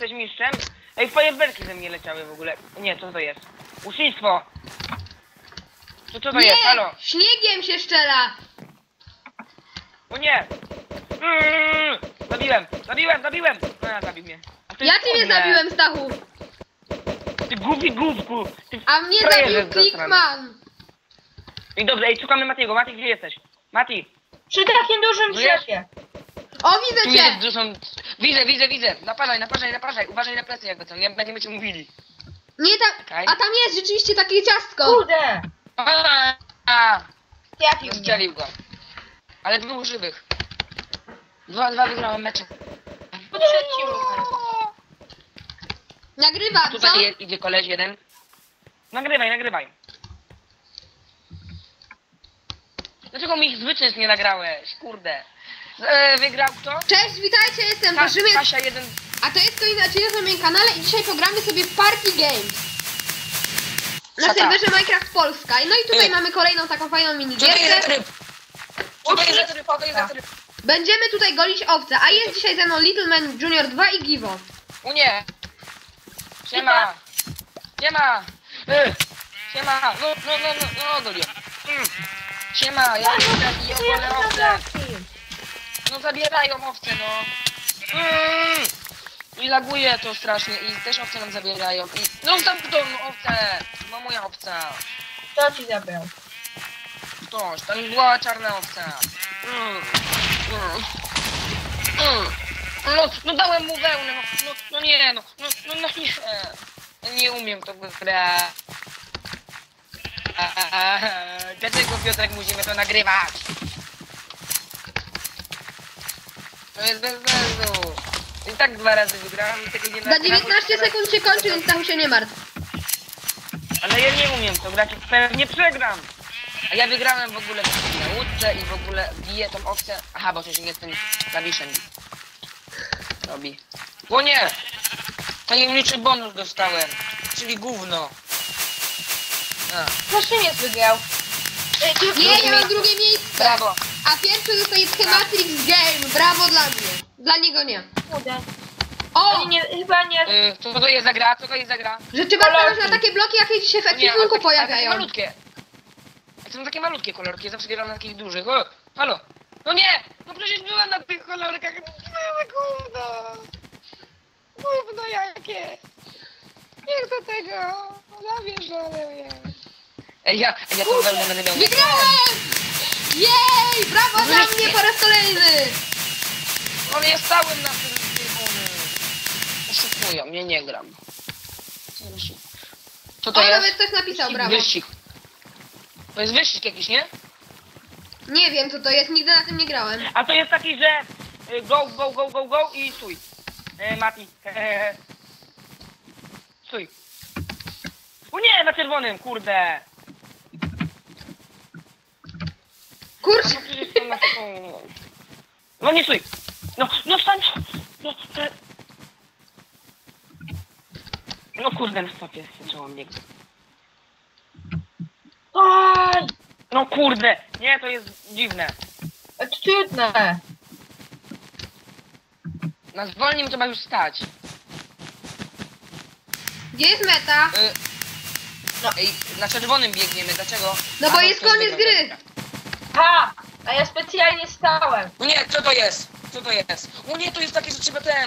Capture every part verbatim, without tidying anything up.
jesteś mistrzem? Ej, fajerwerki ze mnie leciały w ogóle. Nie, co to jest? Usznictwo! To co to Nie, jest? Halo? śniegiem się szczela. O nie! Mm, zabiłem, zabiłem, zabiłem! A, zabił mnie. A ty Ja ciebie kurde. zabiłem, Stachu. Ty głupi główku! Ty A mnie frajerze zabił Clickman. I dobrze, ej, szukamy Matiego. Mati, gdzie jesteś? Mati! Przy takim dużym No jest. drzewie. O, widzę Tu cię. jest dużą... Widzę, widzę, widzę! Naparzaj, naparzaj, naparzaj! Uważaj na plecy jakby co, nie będziemy cię mówili. Nie tak. Czekaj. A tam jest rzeczywiście takie ciastko. Kurde! A, a, Trafił mnie. Strzelił go. Ale dwóch żywych. Dwa, dwa wygrałem mecze. Podszedł ci Lufer. Nagrywam, co? Tutaj je, idzie koleś jeden. Nagrywaj, nagrywaj. Dlaczego mi ich zwycięstw nie nagrałeś? Kurde. E, wygrał kto? Cześć, witajcie, jestem Ka Waszymy. Kasia jeden. A to jest kolejny odcinek na moim kanale i dzisiaj pogramy sobie w Party Games. Na Szata. serwerze Minecraft Polska. No i tutaj Y. mamy kolejną taką fajną Co to jest minigierkę. za tryb? Co to jest za tryb? Co to jest za tryb? Będziemy tutaj golić owce, a jest dzisiaj ze mną Little Man Junior dwa i Givo. U nie. Siema. Siema. Y. Siema. No, no, no, no, no, Dolio. Mm. Siema, ja jestem i ogólne owce. No zabierają owce, no. Mm. I laguje to strasznie i też owce nam zabierają. I... No tam to no, owce. No moja owca. Kto ci zabrał? Ktoś, tam była czarna owca. Mm. Mm. Mm. No, no dałem mu wełnę, no, no, no nie, no, no, no, no nie. No nie umiem to grać. Dlaczego, Piotrek, musimy to nagrywać? To jest bez sensu. I tak dwa razy wygrałem i tego nie Za nagram. dziewiętnaście sekund się kończy, więc tam się nie martw. Ale ja nie umiem to grać, pewnie przegram. A ja wygrałem w ogóle na łódce i w ogóle biję tą owcę. Aha, bo przecież jestem klawiszem. Robi. O nie! Tajemniczy bonus dostałem. Czyli gówno. A. Właśnie mnie wygrał. Ej, ty- Nie, ja mam drugie miejsce. Brawo. A pierwszy dostaje Schematrix Game. Brawo dla mnie. Dla niego nie. Kurde. O! Oni nie, chyba nie... Y, co to jest za gra? Co to jest za gra? Że trzeba Kolorki. stawiać na takie bloki, jakie ci się w O nie, ale ekwipunku takie- ale takie pojawiają. malutkie. To są takie malutkie kolorki, ja zawsze gram na takich dużych. O, halo. No nie! No przecież byłem na tych kolorkach. No gówno. Gówno jakie. Nie chcę tego. Zawieszone mnie. Ej, ja, ej, ja to wełnę będę miał. Wygrałem! Jej! Brawo dla mnie po raz kolejny! On jest stałem na tym bieguny. Oszukują, ja nie gram. Co to O, jest? nawet ktoś napisał, Wyścig, brawo. Wyścig. To jest wyścig jakiś, nie? Nie wiem co to jest, nigdy na tym nie grałem. A to jest taki, że y, go, go, go, go, go i stój. E, Mati. Hehehe. Stój. O nie, na czerwonym, kurde. Kurczę! No przecież to na taką... No nie stój. No, no wstań. No, te... no kurde, na stopie zacząłem biegać. Oj! No kurde, nie, to jest dziwne. To trudne. Na zwolnim trzeba już stać. Gdzie jest meta? Y... No, ej, na czerwonym biegniemy, dlaczego? No bo A, jest ktoś koniec wygrał, gry. dobra. Ha! A ja specjalnie stałem. No nie, co to jest? Co to jest? O nie, to jest takie, że trzeba ten...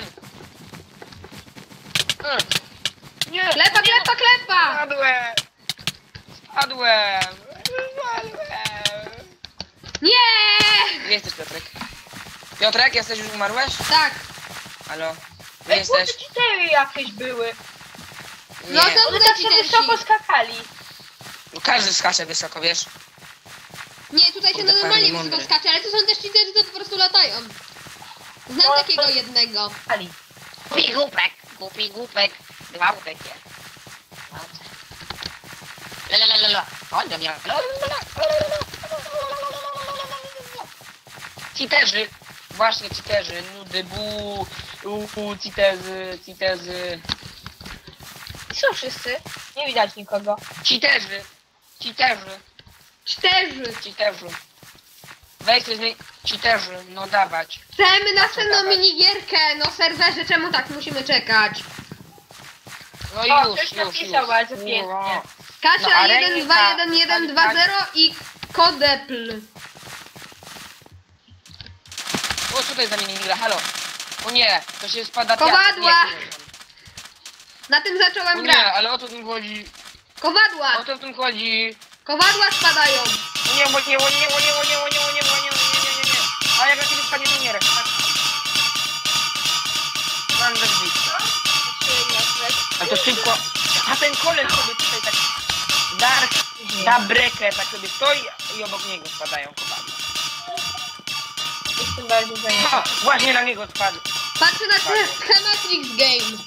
Mm. Nie, Klepa, klepa, klepa! spadłem! Spadłem! Spadłem! Nie! Gdzie jesteś, Piotrek? Piotrek, jesteś już umarłeś? Tak. Halo? Gdzie Ej, kurde, jesteś? cztery jakieś były. No Nie. to One tutaj tak ci się ten wysoko si. skakali. Każdy skacze wysoko, wiesz? Nie, tutaj się Kurde, normalnie fajny, wysoko mądry. skacze, ale to są też cheaterzy, co po prostu latają. Znam No, takiego to- jednego. Ali. Głupi głupek, głupi głupek, dwa głupek jest. Lalalala, chodź do mnie. Citerzy, właśnie citerzy, nudy, bu, u, citezy, citezy. I są wszyscy. Nie widać nikogo. Citerzy, citerzy, Czterzy. citerzy. Weź coś mi cheaterzy, no dawać. Chcemy następną dawać? minigierkę, no serwerze, czemu tak musimy czekać? No O, już, ktoś już, napisał już. bardzo Uro. pięknie. Kasia No, ale jeden nie dwa ta- jeden jeden ta- dwa ta- zero i Kodepl. O, co to jest za minigra, halo? O nie, to się spada Kowadła! piach. Nie, nie, Na tym o zacząłem nie, grać. ale o to w tym chodzi. Kowadła! O to w tym chodzi. Kowadła spadają. O nie, o nie, o nie, o nie, o nie, o nie, o nie, o nie, o nie, nie, nie, nie. A jak na ciebie spadnie, to nie rek. Mam tak blisko. A to szybko. A ten koleś sobie tutaj tak... Dark, da brekę, tak sobie stoi i obok niego spadają kowadła. Jestem bardzo zajęty. Ha, właśnie na niego spadł. Patrzę na ten Schematrix Game.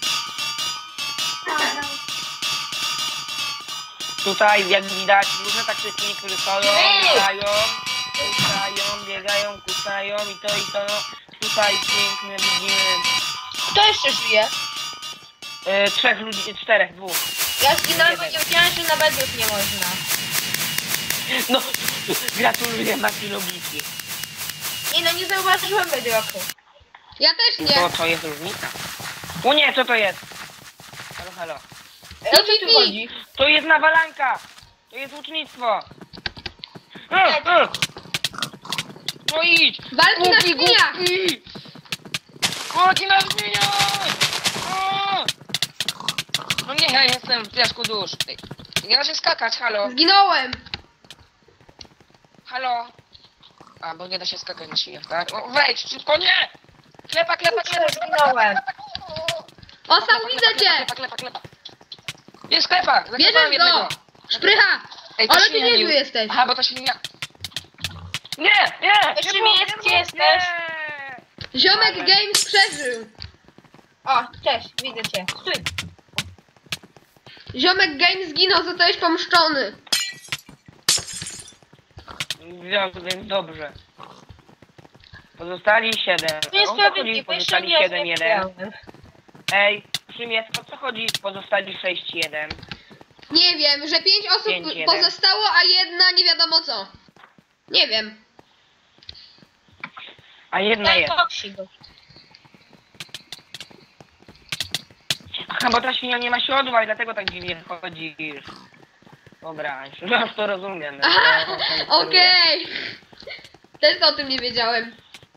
Tutaj, jak widać, różne taktyki, niektórzy stoją, biegają, kusają, biegają, kusają i to i to. Tutaj piękne widzimy Kto jeszcze żyje? e, trzech ludzi, czterech, dwóch. Ja zginąłem, bo nie wiedziałem, że na mediów nie można. No, gratuluję Maki logiki. Nie no, nie zauważyłem medioku. Ja też nie. To, to jest różnica. O nie, co to jest? Halo, halo. O co tu chodzi? To jest nawalanka! To jest łucznictwo! E, e. No idź! Walki na Głupi, świniach! głupi! Walki na świniach! O! No nie, ja jestem w piasku dusz. Ej, nie da się skakać, halo, Zginąłem. halo. A, bo nie da się skakać na świniach, tak? No wejdź, szybko, nie! Klepa, klepa, klepa, klepa, Zginąłem. O, sam widzę cię. klepa, klepa, klepa. Jest klepa! zaklepałem Bierzesz jednego. go. Szprycha. Ej, to Ale ty świnia niezły mi- jesteś. Aha, bo to świnia... Nie, nie! Jeszcze nie mi mów, jest, nie gdzie mów, jesteś? nie. Ziomek Ale- Games przeżył. O, cześć, widzę cię. Stój. Ziomek Games zginął, zostałeś pomszczony. Związku, więc dobrze. Pozostali siedem. To jest O co chodzi? sprawiedliwe, jeszcze Pozostali nie siedem jeden. widziałem. Ej, Szymie, o co chodzi? Pozostali sześć jeden. Nie wiem, że pięć osób Pięć, jeden. pozostało, a jedna nie wiadomo co. Nie wiem. A jedna Daj jest. koksik go. Aha, bo ta świnia nie ma siodła i dlatego tak dziwnie chodzisz. Dobra, już to rozumiem. Aha, Ja to steruję. okej. Też o tym nie wiedziałem.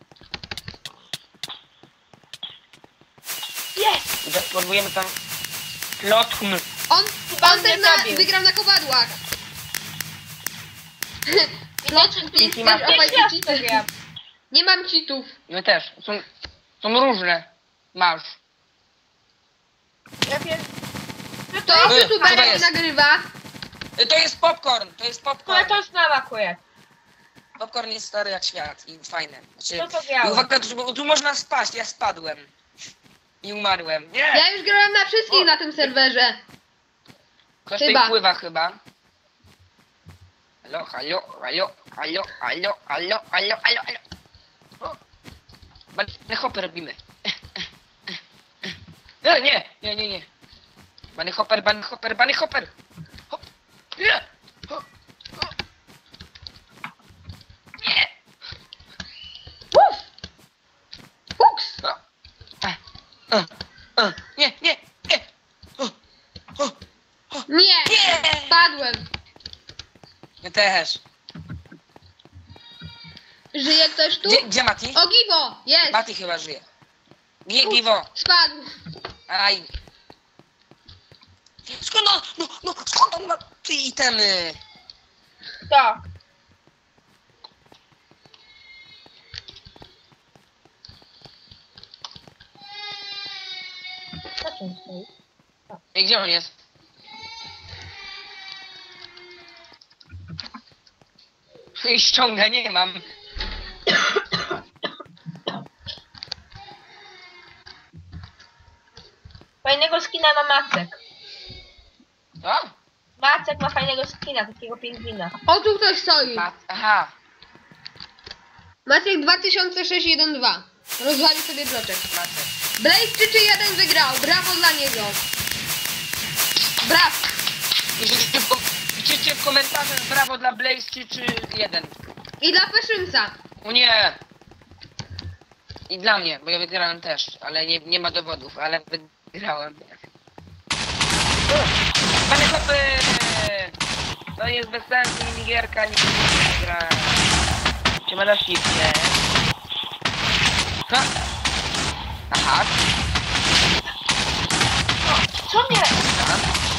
Jest! I spróbujemy tam... Plotkum. On, Chyba on mnie też na, zabił. wygrał na kowadłach. Plot Twist Pinki też ma- obaj Pierwszy raz cheaty. to gram. Nie mam cheatów. My też. Są, są różne. Masz. Ja pier... To jest Ej, youtuber, co to który jest? nagrywa. Y, To jest popcorn, to jest Ale popcorn. to znam akurat. Popcorn jest stary jak świat i fajny. Znaczy, Co to białe? i uwaga, tu, tu można spaść, ja spadłem. I umarłem. Nie! Ja już grałem na wszystkich O. na tym serwerze. Ktoś chyba. tutaj pływa chyba. Halo, halo, halo, halo, halo, halo, halo, halo, halo. O! Bany hopy robimy. Nie, nie, nie, nie, nie. Bany hopper, bany hopper, bany hopper. Hop. Nie. Hop. Hop. Nie. Uf! Fuks! O. A, a, a. Nie, nie, nie. O, o, o. Nie! Nie. Spadłem. Ja też. Żyje ktoś tu? Gdzie, gdzie Mati? O, Giwo! Jest! Mati chyba żyje. Nie, Giwo. Spadł. Aj. Skąd on, no, no, skąd on ma te itemy? To. Na czym stoi? Ej, gdzie on jest? I ściąga, nie mam. Fajnego skina ma Macek. Co? Macek ma fajnego skina, takiego pingwina. O, tu ktoś stoi. Ma, aha. Maciek dwa tysiące sześć jeden dwa. Rozwalił sobie bloczek. Macie. Blaze trzy trzy jeden wygrał. Brawo dla niego. Brawo. Piszcie w, kom- piszcie w komentarzach brawo dla Blaze trzy trzy jeden. I dla Peszymca. O nie! I dla mnie, bo ja wygrałem też, ale nie, nie ma dowodów, ale wygrałem. Panie chłopy! To jest bez sensu minigierka, nikt nie gra. Czy ma na shifcie? Ha! Aha! Co mnie? Aha.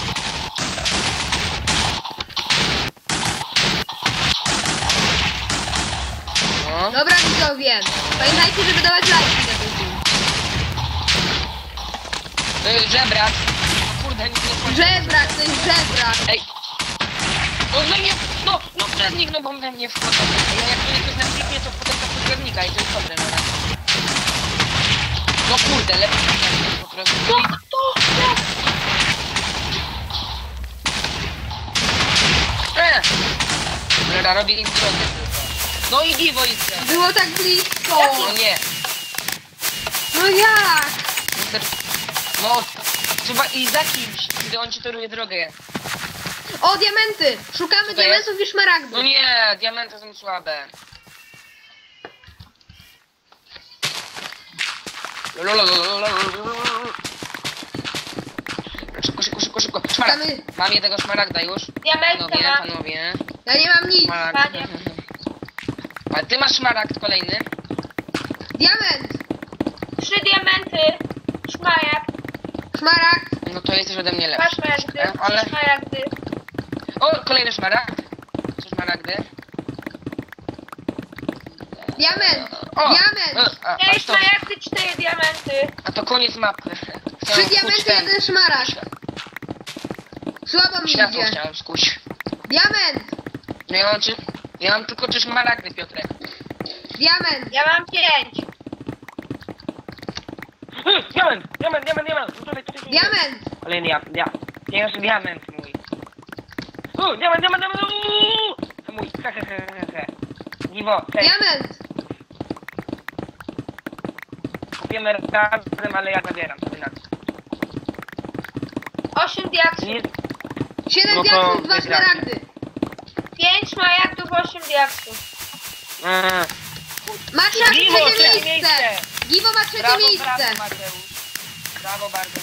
No. Dobra widzowie, pamiętajcie, żeby dawać lajki na ten film. To jest żebrak. O kurde, nic nie wchodzi. Żebrak, to jest żebrak. Ej! No we mnie, no, no przez nich, no bo we mnie wchodzą. Ja jak to jakoś na kliknie, to potem to podgrzewnika i to jest dobre, no. No kurde, lepiej nie po prostu. To, to, to. Eee! Dobra, robię im drogę tylko. No i Divo jest. Było tak blisko. No nie. No jak? No, trzeba i za kimś, gdy on ci toruje drogę. O, diamenty! Szukamy Co to diamentów i szmaragdów. No nie, diamenty są słabe. Szybko, szybko, szybko, szybko. Szmaragd. Szukamy... Mam jednego szmaragda już. Diamentka Panowie, mam. panowie. Ja nie mam nic. Szmaragd. Panie. A ty masz szmaragd kolejny? Diament! Trzy diamenty. Szmajak. Szmaragd. No to jesteś ode mnie Dwa lepszy. szmaragdy. troszkę, Ale... Trzy szmaragdy. O, kolejny szmaragd. Trzy szmaragdy. Diament! O! Diament! A, a, Cztery a, to, szmaragdy, cztery diamenty. a to koniec mapy. Trzy Chciałem diamenty, skuć ten- jeden szmaragd. Słabo mi Światło idzie. chciałem skuć. Diament! No ja mam, czy, ja mam tylko trzy szmaragdy, Piotrek. Diament! Ja mam pięć. Diament! Diament, diament, diament! Tutaj, tutaj, tutaj. Diament! Kolejny ja, ja. Pierwszy diament mój. U, diament, diament, diament! uuu! To mój, he, he, he, he, he. Divo, hej, Diament! kupimy razem, ale ja zabieram sobie na to. Osiem diaksów. Nie, Siedem No to diaksów, dwa wygramy. szmaragdy. Pięć szmaragdów, osiem diaksów. eee, Ma trzecie Giwo, trzecie miejsce! miejsce. Giwo ma trzecie brawo, miejsce! brawo, Mateusz. Brawo bardzo.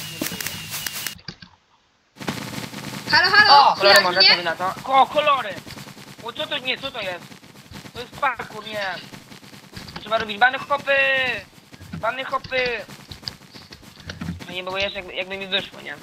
Halo, halo! O, kolory Słychać może mnie? sobie na to. O, kolory! O, co to, nie, co to jest? To jest parkour, nie. Trzeba robić bany hopy! Bany hopy! No nie było jeszcze, jakby, jakby mi wyszło, nie?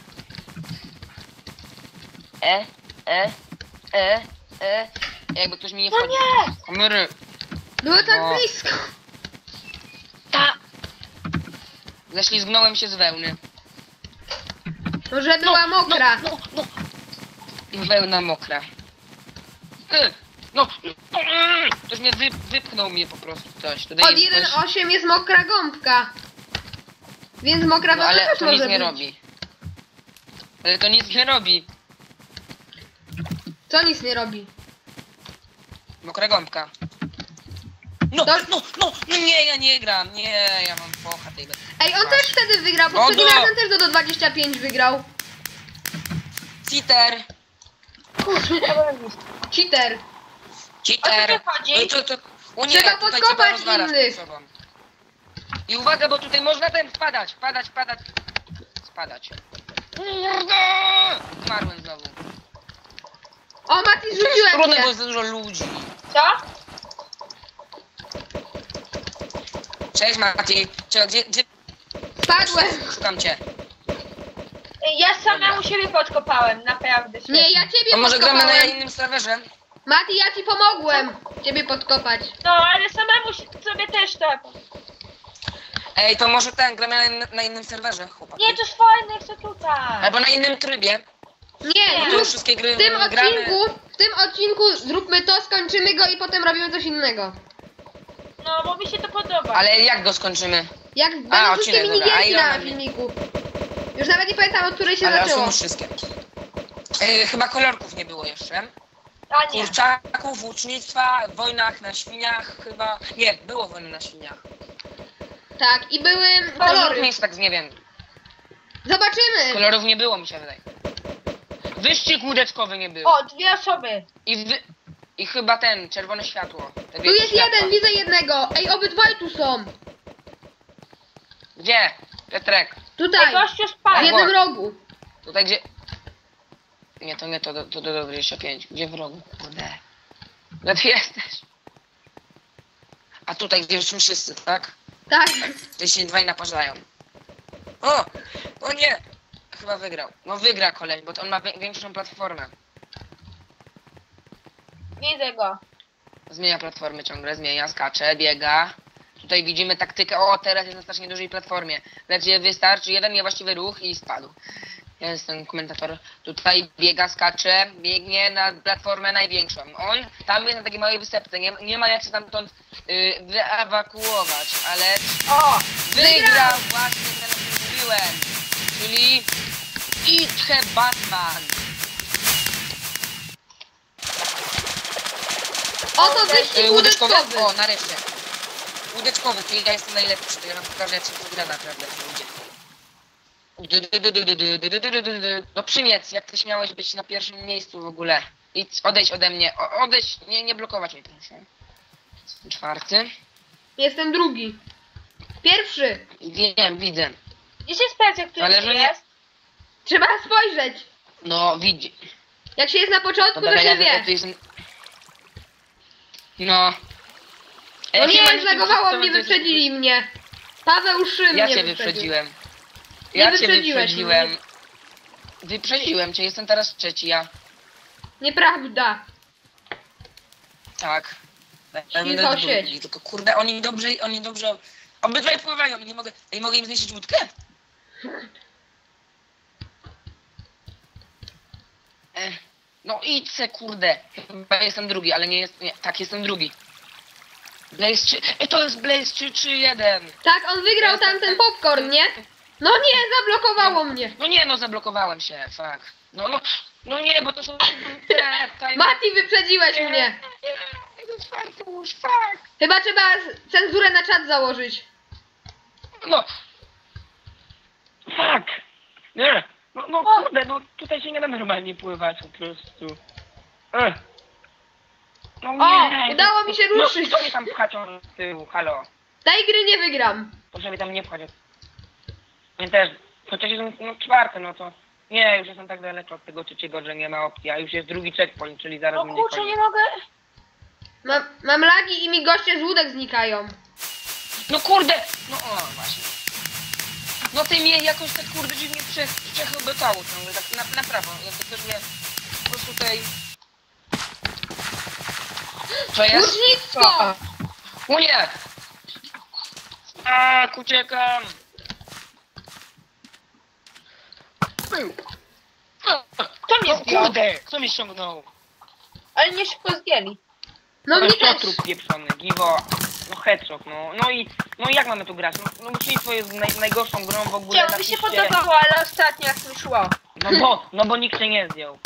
E, e, e, e. Jakby ktoś mi nie No wchodzi. nie! Kamery. Było tak No. blisko. Ta! Ześlizgnąłem się z wełny. Może była mokra. No, no, no. I wełna mokra. Y, No, no, y, ktoś mnie wy, wypchnął mnie po prostu coś. Tutaj Od jest jeden coś- osiem jest mokra gąbka. Więc mokra No woda ale też to może nic nie być. robi. Ale to nic nie robi. Co nic nie robi? Mokra gąbka. No, To- no, no, no nie, ja nie gram. Nie, ja mam pocha tej bez... Ej, on też wtedy wygrał, No poprzednim do- razem też do, do dwadzieścia pięć wygrał. Cheater! Cheater. Cheater! O co tu chodzi? No to, to, o nie, Trzeba tutaj podkopać trzeba rozwalać innych. ze sobą. I uwaga, bo tutaj można ten spadać, spadać, spadać. Spadać. Kurde! Zmarłem znowu. O, Mati, To jest rzuciłem trudne, bo cię. jest dużo ludzi. Co? Cześć Mati. Czekaj, gdzie, gdzie... Spadłem. Szukam cię. Ja samemu siebie podkopałem, naprawdę. Nie, ja ciebie To może gramy na podkopałem. innym serwerze? Mati, ja ci pomogłem. Ciebie podkopać. No, ale samemu si- sobie też tak. Ej, to może ten, gramy na, in- na innym serwerze, chłopaki. Nie, to jest fajne, chcę tutaj. Albo na innym trybie. Nie, Bo Nie. tu zrób, wszystkie gry w tym gramy. odcinku, w tym odcinku zróbmy to, skończymy go i potem robimy coś innego. No, bo mi się to podoba. Ale jak go skończymy? Jak A, będą wszystkie odcinek, dobra. A minigierki ile na one- filmiku. Już nawet nie pamiętam, od której się Ale zaczęło. są wszystkie. Ej, chyba kolorków nie było jeszcze. A nie. Kurczaków, łucznictwa, wojnach na świniach chyba... Nie, było wojny na świniach. Tak, i były Kolorów kolory. miejsc tak nie wiem. Zobaczymy. Kolorów nie było, mi się wydaje. Wyścig łódeczkowy nie było. O, dwie osoby. I wy... I chyba ten, czerwone światło. Tu jest jeden, widzę jednego. Ej, obydwaj tu są. Gdzie? Piotrek. Tutaj, Gościu w spadł. jednym rogu. Tutaj gdzie? Nie, to nie, to, to do dwadzieścia pięć. Gdzie w rogu? Kurde. Gdzie ty jesteś? A tutaj, gdzie już są wszyscy, tak? Tak. Gdzie się dwaj naparzają. O! O nie! Chyba wygrał. No wygra koleś, bo to on ma wi- większą platformę. Widzę go. Zmienia platformy ciągle, zmienia, skacze, biega. Tutaj widzimy taktykę. O, teraz jest na strasznie dużej platformie. Lecz wystarczy jeden niewłaściwy ruch i spadł. Ja jestem komentator. Tutaj biega, skacze, biegnie na platformę największą. On tam jest na takiej małej wysepce. Nie, nie ma jak się stamtąd yy, wyewakuować, ale O! wygrał właśnie ten, o którym mówiłem. Czyli Itche Batman. Oto wyścig Yy, łódeczkowy? łódeczkowy. O, nareszcie. Łódeczkowy, czyli ja jestem najlepszy. To ja wam pokażę, jak się to gra naprawdę w ludzie. No przymiec, jak ty śmiałeś być na pierwszim miejscu w ogóle. Idź, odejdź ode mnie. O, odejdź, nie, nie blokować mnie proszę. Jestem czwarty. Jestem drugi. Pierwszy. Wiem, widzę. Gdzie się sprawdza, który Ale tu że nie- jest? Trzeba spojrzeć. No, widzi. Jak się jest na początku, Dobra, to się ja, wie. ja tu jestem... No. No Ej, chyba nie, zlagowało to mnie, jest- wyprzedzili mnie. Paweł Szym Ja mnie cię wyprzedził. wyprzedziłem. Nie Ja cię wyprzedziłeś wyprzedziłem. Wyprzedziłem cię, jestem teraz trzeci, ja. Nieprawda. Tak. Ja Cicho będę siedź. drugi, tylko kurde, oni dobrze, oni dobrze... Obydwaj pływają, nie mogę... Ej, mogę im zniszczyć łódkę? Ech, no idź se, kurde. Chyba jestem drugi, ale nie jest... Nie, tak, jestem drugi. Blaze trzy... Ej, to jest Blaze trzy trzy jeden. Tak, on wygrał Jestem- tamten popcorn, nie? No nie, zablokowało mnie. No nie, no zablokowałem się, fuck. No, no, no nie, bo to są... te- tajne- Mati, wyprzedziłeś mnie. Nie, to czwarty już, fuck. Chyba trzeba z- cenzurę na czat założyć. No. Fuck. Nie. No, no kurde, no tutaj się nie da normalnie pływać po prostu. Ech. No O, nie. udało mi się No, ruszyć. kto mnie tam pchaczą z tyłu, halo. Tej gry nie wygram. Proszę mnie tam nie pchać. Nie też. Chociaż jestem no, czwarty, no to... Nie, już jestem tak daleko od tego trzeciego, że nie ma opcji, a już jest drugi checkpoint, czyli zaraz O będzie kurczę, koniec. nie mogę. Mam, mam lagi i mi goście z łódek znikają. No kurde! No o, właśnie. No ty mnie jakoś tak kurde dziwnie prze, przechobytało ciągle, tak na, na prawo. Jakby ktoś mnie po prostu tej... Co jest? Łucznictwo! O nie! Tak, uciekam! Kto mnie No zdjął? kurde! Kto mnie ściągnął? Ale mnie szybko zdjęli. No mnie też. Trup pieprzony, giwo. No headshot, no. No i, no i jak mamy tu grać? No, no Łucznictwo jest naj, najgorszą grą w ogóle Chciało na mi się świecie. podobało, ale ostatnio jak mi szło. No bo, no bo nikt się nie zdjął.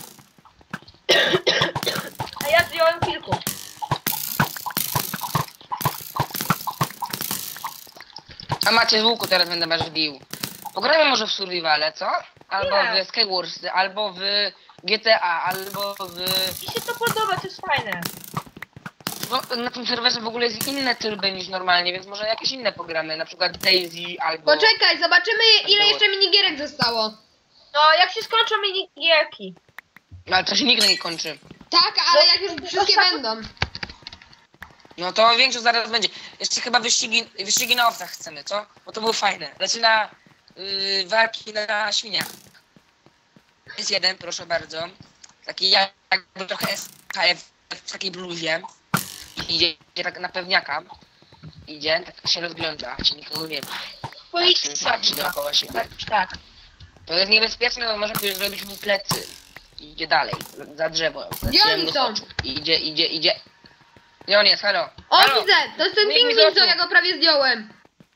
A ja zdjąłem kilku. A macie z łuku teraz będę was bił. Pograjmy może w Survivale, co? Albo Nie. w Skywars, albo w G T A, albo w... Mi się to podoba, to jest fajne. No, na tym serwerze w ogóle jest inne tryby niż normalnie, więc może jakieś inne pogramy, na przykład Daisy albo... Poczekaj, zobaczymy ile jeszcze minigierek zostało. No, jak się skończą minigierki. No, ale to się nigdy nie kończy. Tak, ale jak już wszystkie będą. No to większość zaraz będzie. Jeszcze chyba wyścigi, wyścigi na owcach chcemy, co? Bo to było fajne. Znaczy na yy, walki na świniach. Jest jeden, proszę bardzo. Taki jakby trochę S K F w takiej bluzie. Idzie, idzie tak na pewniaka. Idzie, tak się rozgląda, czy nikogo nie ma. Policja. Patrzy dookoła siebie. Tak, tak. To jest niebezpieczne, bo może ktoś zrobić mu plecy. Idzie dalej, za drzewo. Gdzie oni Zaciąłem go z są? oczu. Idzie, idzie, idzie. Gdzie on jest? Halo? O, Halo? widzę, to jest ten Niech mi pingwin, co zoczu. ja go prawie zdjąłem.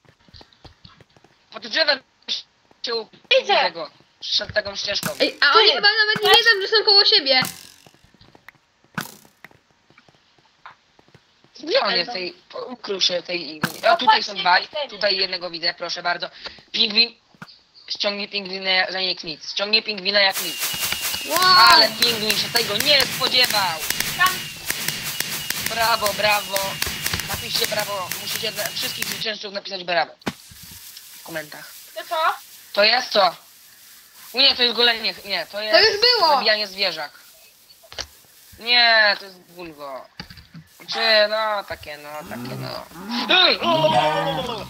Pod drzewem się u- Widzę. tego. Szedł taką ścieżką. Ej, a oni Ty, chyba nawet nie patrz. wiedzą, że są koło siebie. Gdzie on jest? Tej, ukrył się tej... A tutaj są dwaj. Tutaj jednego widzę, proszę bardzo. Pingwin. Ściągnie pingwina jak nic. Ściągnie pingwina jak nic. Wow. Ale pingwin się tego nie spodziewał. Tam, brawo, brawo. Napiszcie brawo. Musicie dla wszystkich zwycięzców napisać brawo. W komentarzach. To co? To jest co? Nie, to jest golenie. Nie, to jest To już było. zabijanie zwierzak. Nie, to jest bulgo. Czy no, takie no, takie no. Ej, o, o, o, o.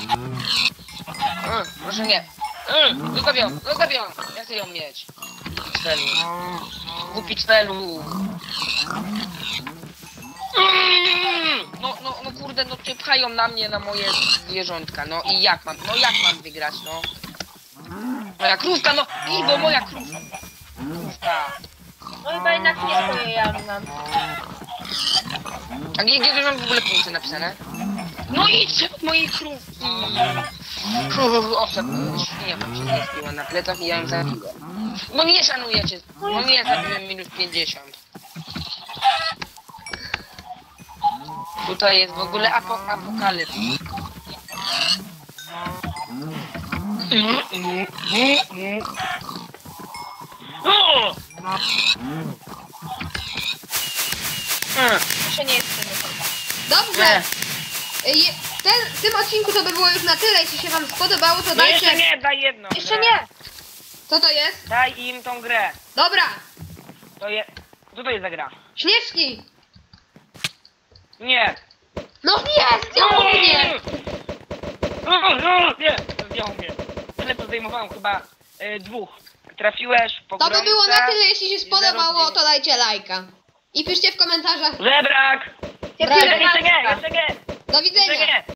Ej, proszę nie. Ej, Zostaw ją, zostaw ją. Ja chcę ją mieć. Celu. Głupi celu. No, no, no kurde, no cię pchają na mnie, na moje zwierzątka, no i jak mam, no jak mam wygrać, no? Moja krówka, no i bo moja krówka. Krówka. No chyba jednak nie swoje ja mam. A gdzie, gdzie mam w ogóle punkty napisane? No idźcie od mojej krówki. Owszem, świnia tam się zrespiła na plecach i ja ją zabiłem. Bo nie szanujecie, bo nie zabiłem minus pięćdziesiąt. Tutaj jest w ogóle apo apokalips. O! Jeszcze nie jestem chyba. Dobrze. Je- Ten, w tym odcinku to by było już na tyle. Jeśli się wam spodobało, to No dajcie... jeszcze nie, daj jedno. Jeszcze grę. nie! Co to jest? Daj im tą grę. Dobra. To je... Co to jest za gra? Śnieżki. Nie. No nie, zdjął mnie. O, o, nie, zdjął mnie. Tyle to zdejmowałem chyba y, dwóch. Trafiłeś po To by grące było na tyle. Jeśli się i spodobało, zero to dajcie lajka. I piszcie w komentarzach. Żebrak! Brawo. Jeszcze nie, jeszcze nie! Do widzenia. Jeszcze nie!